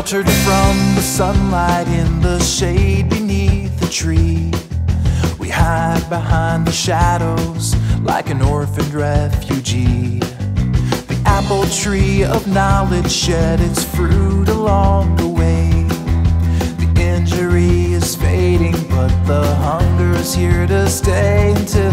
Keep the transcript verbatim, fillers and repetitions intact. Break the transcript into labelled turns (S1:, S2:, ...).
S1: Sheltered from the sunlight in the shade beneath the tree, we hide behind the shadows like an orphaned refugee. The apple tree of knowledge shed its fruit along the way. The injury is fading, but the hunger is here to stay until